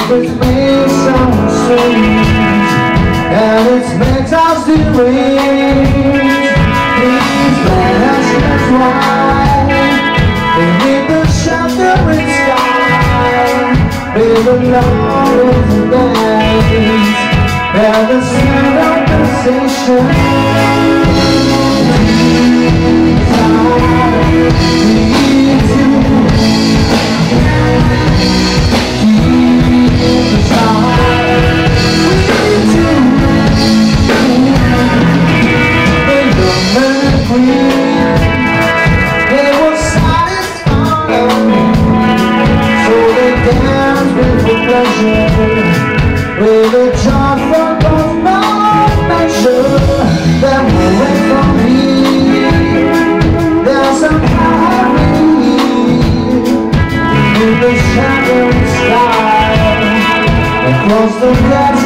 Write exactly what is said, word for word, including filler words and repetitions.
which makes some strange, and it's makes us deranged. These landscapes wide beneath the sheltering sky, with the love of the days, and the sound of conversation. With a joy for both no measure, that will wait for me. There's a harmony in the shadowy sky, across the grass.